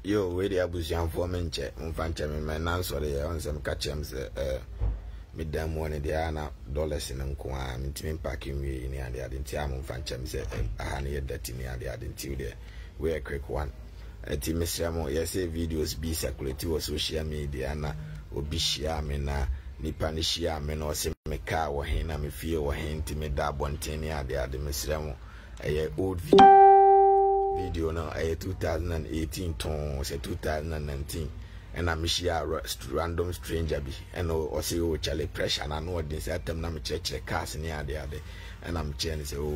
Yo, where the abusian for menche, unfanche me, my nan sorry, on some catch him, midday morning, the ana dollars in Unqua, I'm intimate packing me in the other, didn't tell him, fancham, say, a honey that in the other, didn't you there? We're a quick one. A team, Mr. Mo, yes, videos be circulated or social media, or be share me na. Nipa ni shia me no se me ka wo hen na me fie wo hen ti me da bontene ade mesremo old video no 2018 ton se 2019 and I'm share random stranger bi and o say o chale pressure na no odin say atem na me chekere cars ni ade and I'm chen say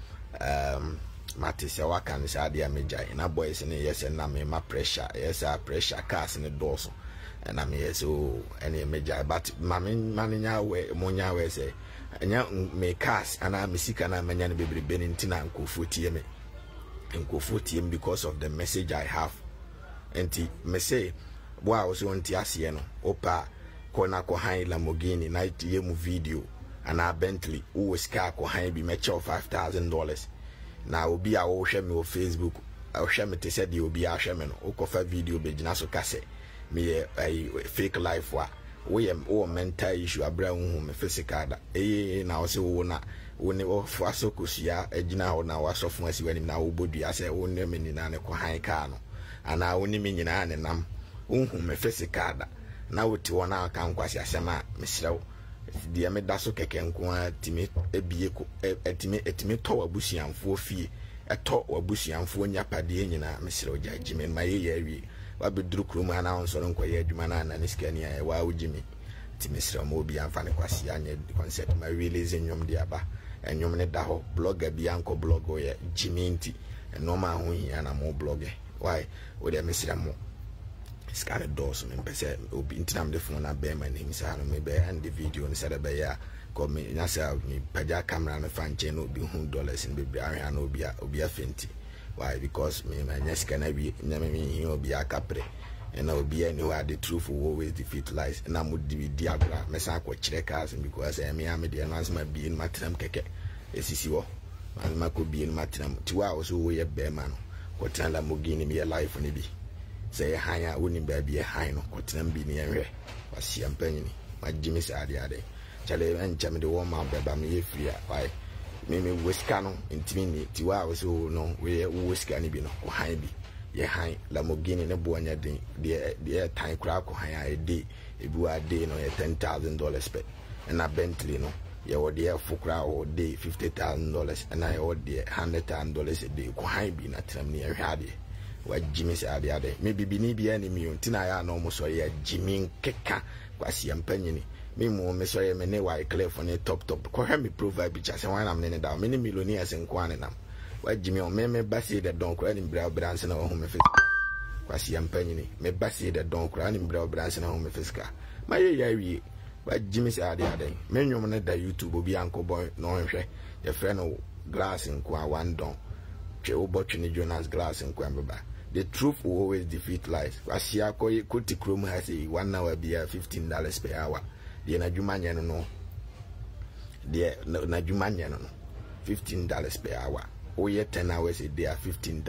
mate se waka ni say ade amejai na boys ni yes na me ma pressure yes pressure cars ni doso. And I'm here so any major, but maninya we monya we say, and me cast and I'm sick and I'm a baby benintina and kufutiem and kufutiem because of the message I have. And me say, wow, was on Tiasiano, Opa, Konako High Lamborghini, night yemu video, and our Bentley, who was car Kohai be mature $5,000. Now be our shame on Facebook, our shame te said you be our shaman, Okofa video be Jinaso Casse. Me a fake life we am all mental issue a brown physical now so na woni of asokusia agina ho na wasofo asi wani na obodu ase woni me nyina ne ko han ka no ana woni me nyina ne nam unhu me physical da na woti wona aka nkwasi asema mesrew de me da so keke nko atimi ebie ko etimi to wabusiamfo fie eto wabusiamfo nyapade nyina mesrew jajime ma ye awie wabedru krum ana onso nko ye adwuma na na niskani ya wa ujimi timisra mo bi amfane kwasi anye concept ma release nyom de aba enyom ne da ho blogger bi anko blog o ye jiminti no ma ho hia na mo blogger why o de misra mo skare dos me pese obi intinam de phone na be my name sa no me be and the video ni sada be ya ko me nyasa mi paja camera me fanche no bi $100 in be ahia no obi afenti. Why? Because me my next can I be never be a capre and I'll be anywhere the truth will always defeat lies and I would be diagram Messako checkers because I am the announcement be in my tram keke SCO and my could be in my tram 2 hours away a bear man what time Lamborghini me a life on be say higher wouldn't be a high no what time be near was she am penny my Jimmy said the other Charlie and Jammy the woman by me free why me Wiscano intimi tiwa was no we Wiscani bi no ko han bi ye han Lamborghini ne bo anya den de time kra ko han a day ebu a day no $10,000 pe na Bentley no ye wo de fukra o day $50,000 and I wo de $100,000 a day ko han bi na tram ne hwa de wa Jimmy say ade me bibi ni bi ani mi untina ya no mo so ye Jimmy keka kwasi ampanyini me mo me so ye me ne wa clear for ne top ko ha me provide picture say wan am ne down me ne millionaires nkwan nam wa Jimmy o me basi the don kra ni bra branch na ho me fit kwasi ampanyini me basi the don kra ni bra branch na ho me fiska ma ye ya wi wa Jimmy say ade me nwom ne da YouTube obi anko boy no hwe ye friend no glass nkwa one don che obo Twene Jonas glass nkwa baba. The truth will always defeat lies. Wasia ko kuti krom has a 1 hour be $15 per hour. The najumanya no. The najumanya no. $15 per hour. Oh yeah, 10 hours a day are $150.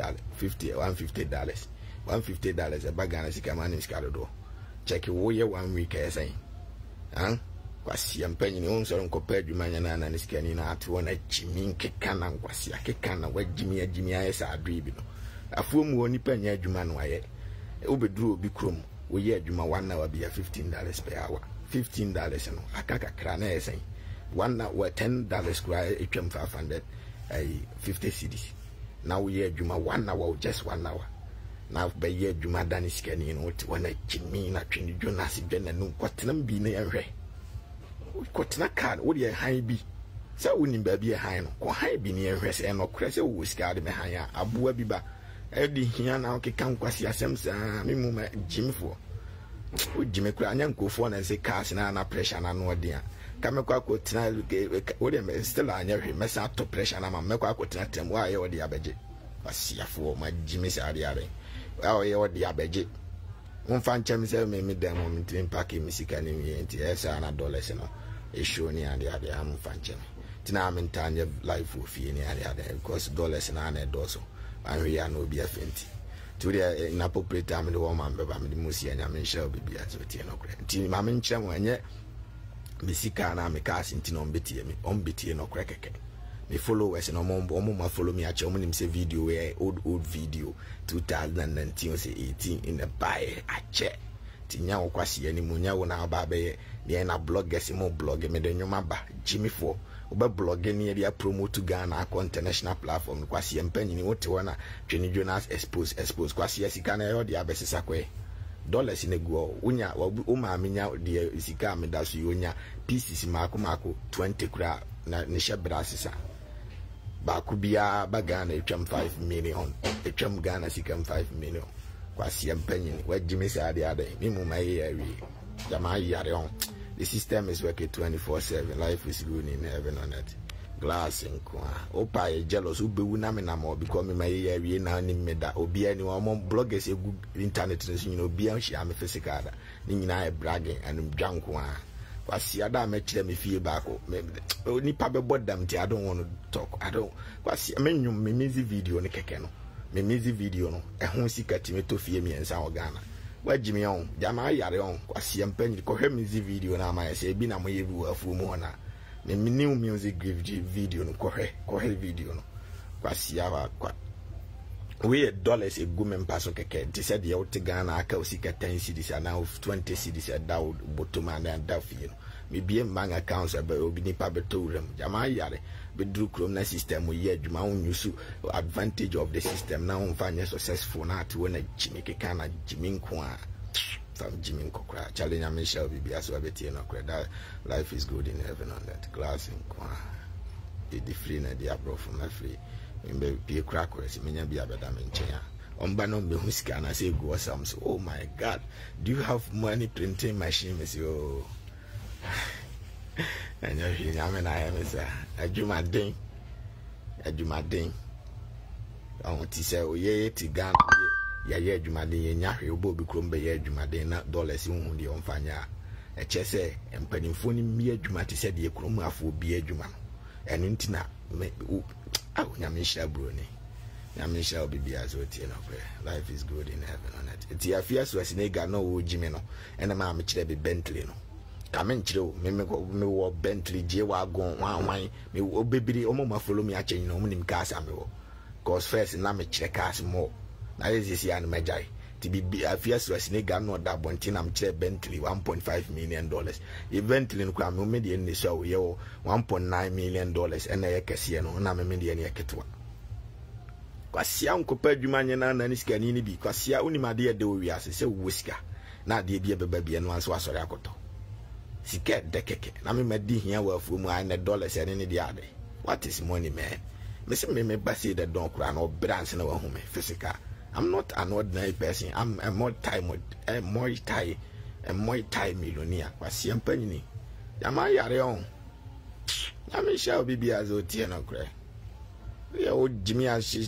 $150 a bag and a man in Scalado. Check it oh yeah 1 week I say. Huh? Kwasi ampenyi on so compare jumanya na na niskani na atu na Jimmy kekana kwasi akekana wa Jimmy ayesa adribi no. Afuom woni panya adwuma no aye obeduru obi krom wo ye adwuma 1 hour be $15 per hour $15 no akaka kra na yesen 1 hour $10 kra etwam 500 50 cedis na wo ye adwuma 1 hour just 1 hour na be ye adwuma dan sikani no ti wana Jimmy na Twene Jonas dwena no kwatenam bi na yehwe kwatena card wo de han bi sa woni ba bi han no ko han bi na yehwe se no kra se wo skade me han a aboa bi ba edi hia na okekan kwasi asem sa me mu ma Jimmy fo o Jimmy kura anya nkofo na se cars na pressure na no de a ka me kwa ko tena o de still anya hwe me sa to pressure na ma me kwa ko tena tem wa ye o de abeje asiafo ma Jimmy sa de are wa ye o de abeje won fa nchem se me dem mo tin pack misika ni mi enti esa na dollars no e show ni ade am fa nchem tina me ntanye life ofie ni ade because dollars na na do so and we are no be afenti to the inappropriate time in the woman, but I'm the Musi and I'm shall be as with you. Till my mention when yet Missika and I'm a cast in on BT no crack. Me followers and Omoma follow me at your say video where old video 2019 say 18 in the buy a check. Tinya okwasi any munya wona babe ne na bloggers mo blog me de nyoma ba Jimmy for oba blog ne dia promote Ghana ko international platform kwasi empanyi ni wote wana Twene Jonas expose kwasi sika na yo dia besesa kwe dollars in ego unya wo ma menya de sika me da so yonya pieces mako 20 kura na ne shebra sisa ba kubia ba Ghana etwam 5 million etwam Ghana sika 5 million kwasi empanyi we Jimmy say the other me mu mai yawi jama yare on. The system is working 24/7. Life is good in heaven on earth. Glass in kwa. Opa e jealous ube wuna me na mo because me my yawi na ni me da obi ani wo bloggers e good internet you know obi an share me physical da ni nyina e bragging and dwanko a kwasi ada me kire me fie back ni pa be bodam ti I don't want to talk. I don't kwasi me nyum me music video ni keke no me music video no ehun sika ti me to fie mi ensa Ghana wa Jimmy on jama yare on kwasi empanyi ko hwe music video na ma say bi na mo ye bi afu mu na me new music video no ko hwe video no kwasi awa kwa we dollars e gumen paso keke ti said ye wote Ghana aka osika 10 cedis and now 20 cedis down bottom and down fee no me bie bank accounts aba obi ni pa beto rem jama yare be dru chrome na system we ye adwuma on use advantage of the system na on fanya successful na ati wona Jimmy keka na Jimmy nko a some Jimmy nko kra challenge am shall be aso abeti no kra that life is good in heaven on that glass nko a the free na the abro from my free me be crack where menya bia beda me nchen a omba no me husika na say go some so oh my god do you have money printing machine me say oh and you know I am say adwumaden on ti say oye ti Ghana ye adwumaden ye nya hwe obo bi krom be ye adwumaden na dollars hu de onfanya e che say empanimfo ni mi adwuma ti say de krom afo bi adwuma eno ntina nyame sha bro ni nyame sha obi azo tie no kwe life is good in heaven on it ti afia so asinega no wo Jimmy no ena ma kire be Bentley no kamen chiro me wo Bentley je wa gon wan me obebiri omo ma follow me achen no nim gas am wo cause first na me chire cars mo na yes ya no majai ti bi afia so asinega no da bonti na me chire Bentley 1.5 million dollars e Bentley no kwa me de ni so ye 1.9 million dollars ena ye kese no na me de ne ketwa kwasia nkopa adwuma nyena na ni sika ni bi kwasia unimade de wo wiase se wo sika na de bi beba bi no anso asore akoto sika de keke na me madi hia wa afu mu an dollars ene ne de ade what is money man me say me basi the don kura no brands na wa hu me physical I'm not an ordinary person I'm a multi millionaire kwasia mpanyini yama yare on yama sha obi azo tie no kura ya o Jimmy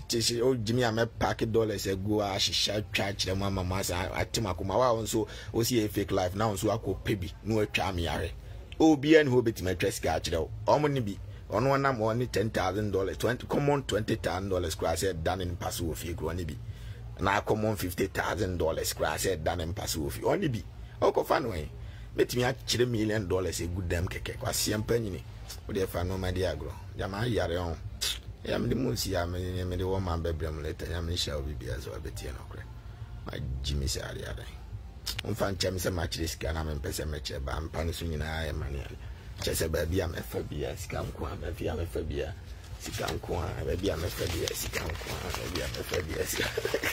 me pack dollars ego a shisha charge dem mama sa atima kuma wa onso o see fake life now onso akopebi no atwa me yare obi an ho betima treska akire o mo ni bi ono na mo ni $10,000 20 common $20,000 crash said done in pass of you gro ni bi na common $50,000 crash said done in pass of you oni bi o ko fa no wen betimi akire $1 million egu dem keke kwa siempanyini o de fa no ma dia agro jama yare on ya me musi ya me de woman bebrem later ya me shall be as well betie no kre ma Jimmy say ari ada on fan chem se ma chire sika na me pese me che ba mpan so nyina ya mani che se ba bia me fa bia sika nko a ba bia me fa bia sika nko a ba bia me fa bia sika nko a ba bia me fa bia sika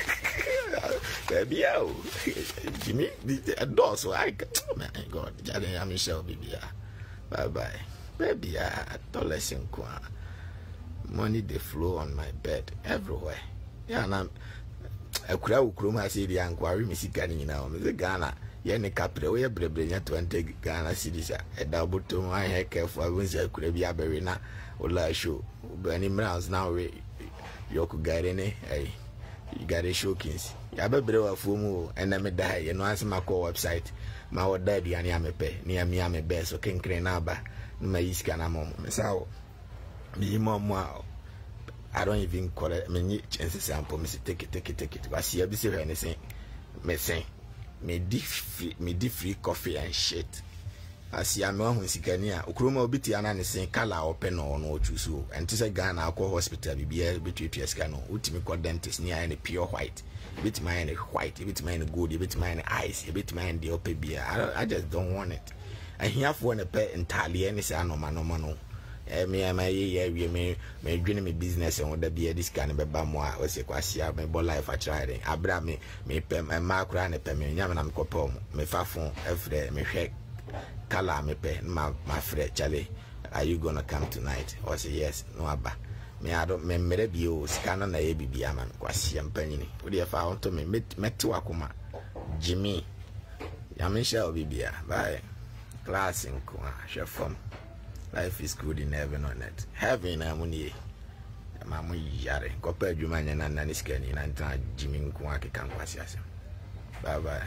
ba bia o Jimmy the door so I man God jale ya me shall be bia bye bye baby dollars nko a money they flow on my bed everywhere. Yeah, and I'm a crowd crew my city and quarry me sika ni na me Ghana ye ne capre we brebre nya 20 Ghana cedis a double to my head careful I won't say could be a berry na ola show Benny Browns now we yoku garene hey you got a showkins ya bebre wa fumu and me die you know answer my call website my what daddy ani amepe ni ami amebe so kenkre na ba na iska na mom me sawo mi mama I don't even call it. I mean, chances sample me take it. But see, I be say anything. Me say, me free coffee and shit. I see I'm on Sikania. Ukruma biti ana say color open or no choose. And to say Ghana alcohol hospital be between two scano. Ultimate called dentist near any pure white. Bit mine white, bit mine good, bit mine ice, bit mine the open beer. I just don't want it. And he have one a pet entirely any say no man. Me and my me doing me business and would be this kind of bamwa or say quasia me bo life I tried. Abra me pay my mark ran a pay me yaman copom, me fafon every me shake color me pay my friend Charlie. Are you gonna come tonight? Or say yes, no abba. Me I don't me be you scan on the ABB yaman quasiam penny. Would you found to me met to Akuma Jimmy Yamin shall be beer by class in Kwa from. Life is good in heaven on earth. Heaven, I'm on ye. Mamma Yare, compared you man and Naniscan and Jimmy Kwaki can pass. Bye bye.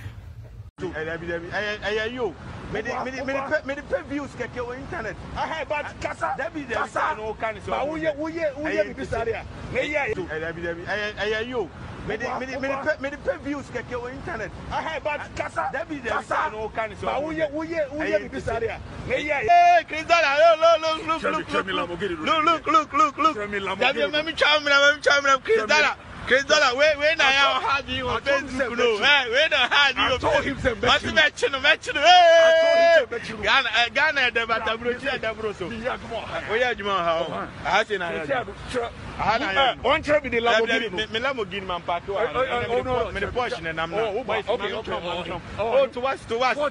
You made the views get your internet. I have but Casa, that be there. No kind of you. Made the views get your internet. I have but Casa, that be there. No kind of look. Chris Dollar, when I had you on Facebook, when I had you, I told him to mention, Ghana, the Batabrucia, the Brusso. Where are you, how? I think I one trip in the Lamborghini man park. Oh, portion and I'm not. Oh, to us.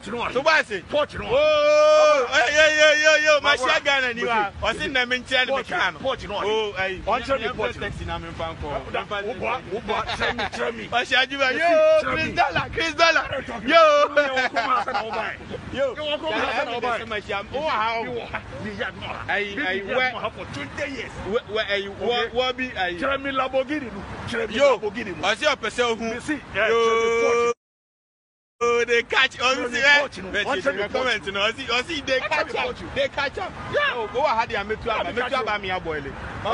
Oh, my shotgun and you are. I think I'm in China. Oh, I want to report taxi. I'm in Panko. What's your Chris Dollar? Yo, they catch comment, you know. See, they catch up. Yeah, go ahead and meet me a boy.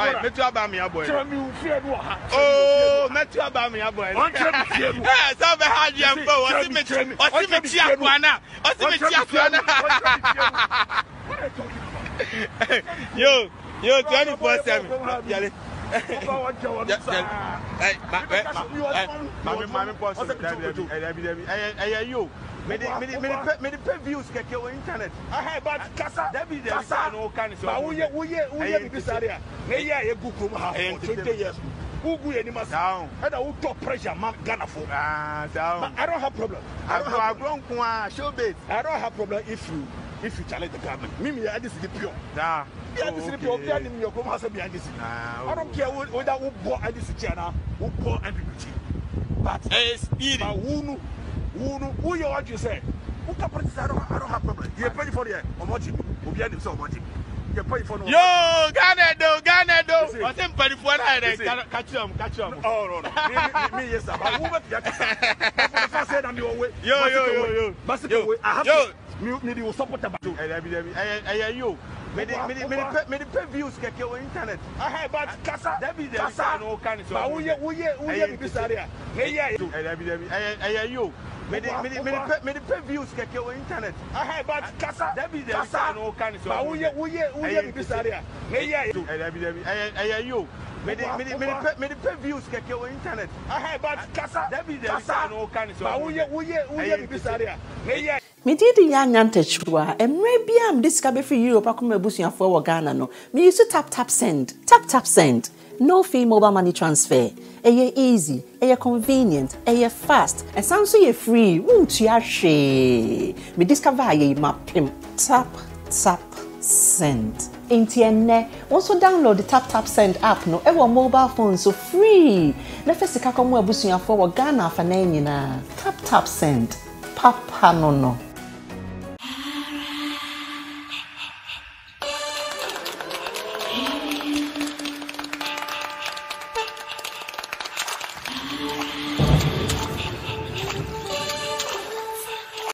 Oh, met you about me a boy. Yes, I've had you. Yo, 24/7. Made the views get your internet. I have but Casa, that be there. No kind of I don't talk pressure, Ghana for. I don't have problem. I don't have problem if you challenge the government. Mimi, I this is the pure. Yeah, this is the pure. Your commerce behind this. I don't care whether who bought this channel, who bought everybody. But who you want to say? Who can practice? I don't have problem. You're paying for the Omoji. Who behind himself, Omoji. You're paying for no. Yo, Ghana do. What's him paying for that? Catch him. Oh, no. Me, yes, sir. But who bet you? First said I'm your way. Yo. I have to. Me will support about you. You. Made the views get your internet. I have but Casa, that be there. No kind of. But who you this area? You. Made the views get your internet. I have but Casa, that be there. No kind of. But who you this area? You. Made the views get your internet. I have but Casa, that be there. No kind of. But who you this area? Me did the young antechua, and maybe I'm discovered for Europe. I come a bushing for Ghana. No, me used to tap send. No fee mobile money transfer. Easy, convenient, fast, and sounds so free. Won't you share? Me discover ye map him. Tap send. Internet. Also download the tap send app. No, ever mobile phone so free. Let us see how come we bushing for Ghana for na. Tap send. Papa no.